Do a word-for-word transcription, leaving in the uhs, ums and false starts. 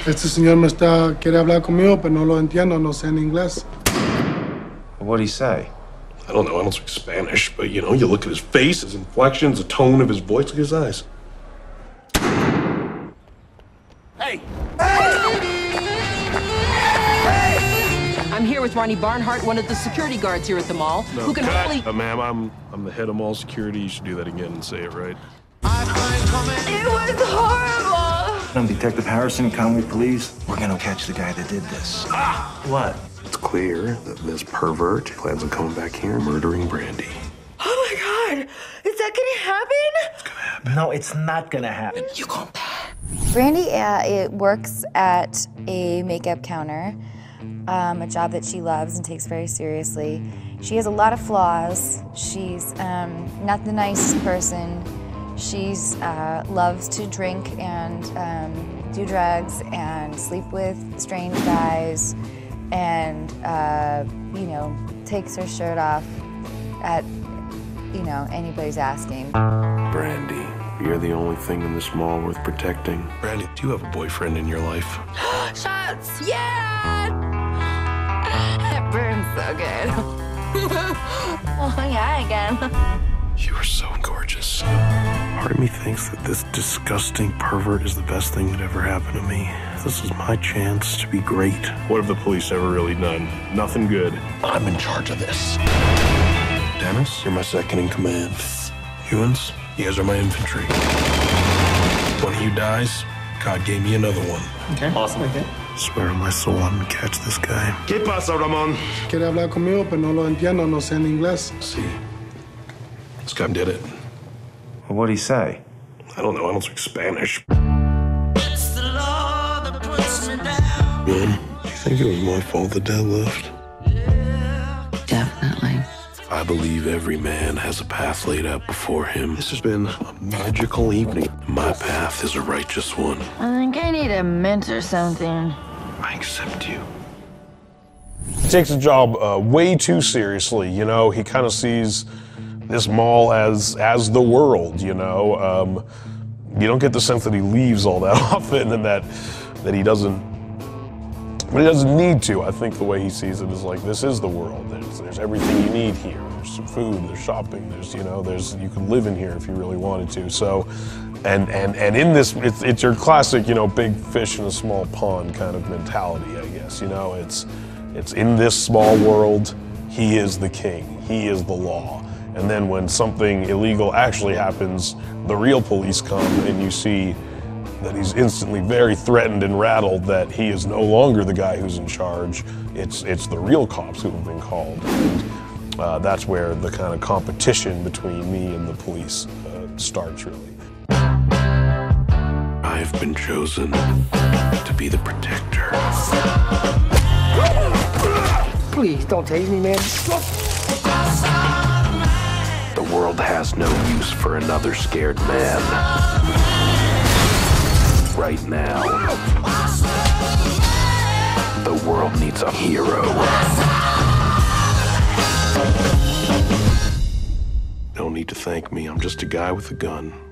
Este señor me está, quiere hablar conmigo, pero no lo entiendo, no sé en inglés. What'd he say? I don't know, I don't speak Spanish, but you know, you look at his face, his inflections, the tone of his voice, look at his eyes. Hey! Hey! Hey! I'm here with Ronnie Barnhardt, one of the security guards here at the mall, No, who can cut. hopefully... Uh, ma'am, I'm, I'm the head of mall security. You should do that again and say it right. It was horrible! I'm Detective Harrison, Conway Police. We're gonna catch the guy that did this. Ah! What? It's clear that this pervert plans on coming back here and murdering Brandi. Oh my God! Is that gonna happen? It's gonna happen. No, it's not gonna happen. You go back. Brandi uh, it works at a makeup counter, um, a job that she loves and takes very seriously. She has a lot of flaws. She's um, not the nicest person. She's uh, loves to drink and um, do drugs and sleep with strange guys, and uh, you know, takes her shirt off at you know anybody's asking. Brandi, you're the only thing in this mall worth protecting. Brandi, do you have a boyfriend in your life? Shots! Yeah! That burns so good. Oh yeah, again. You are so gorgeous. Part of me thinks that this disgusting pervert is the best thing that ever happened to me. This is my chance to be great. What have the police ever really done? Nothing good. I'm in charge of this. Dennis, you're my second in command. Yuans, you guys are my infantry. One of you dies, God gave me another one. Okay, awesome. Okay. Swear on my soul I'm gonna catch this guy. ¿Qué pasa, Ramon? Quiere hablar conmigo, pero no lo entiendo, no sé en inglés. See, this guy did it. What'd he say? I don't know, I don't speak Spanish. It's the law that puts me down. Yuan, do you think it was my fault the dad left? Definitely. I believe every man has a path laid out before him. This has been a magical evening. My path is a righteous one. I think I need a mint or something. I accept you. He takes his job uh, way too seriously, you know. He kind of sees this mall as as the world, you know. Um, you don't get the sense that he leaves all that often, and that that he doesn't, but he doesn't need to. I think the way he sees it is like, this is the world. There's, there's everything you need here. There's some food, there's shopping, there's, you know, there's, you could live in here if you really wanted to. So, and and and in this, it's it's your classic, you know, big fish in a small pond kind of mentality, I guess. You know, it's it's in this small world, he is the king, he is the law. And then when something illegal actually happens, the real police come, and you see that he's instantly very threatened and rattled that he is no longer the guy who's in charge. It's it's the real cops who have been called. And uh, that's where the kind of competition between me and the police uh, starts, really. I've been chosen to be the protector. Please don't tase me, man. The world has no use for another scared man. Right now, the world needs a hero. Don't need to thank me. I'm just a guy with a gun.